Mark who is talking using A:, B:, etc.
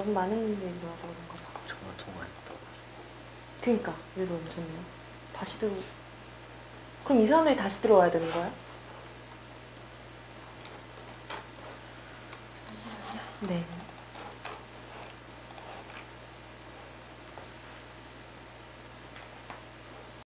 A: 너무 많은 일이 들어와서 그런가 봐.
B: 전화 통화했다.
A: 그니까 얘도 엄청네요. 다시 들어. 그럼 이 사람들이 다시 들어와야 되는 거야?
C: 잠시만요.
A: 네.